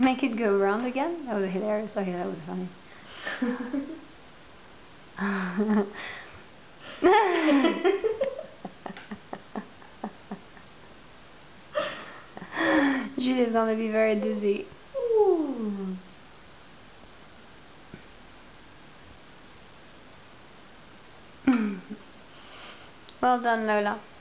Make it go round again? That was hilarious. Okay, that was funny. Julie's gonna be very dizzy. Ooh. Well done, Lola.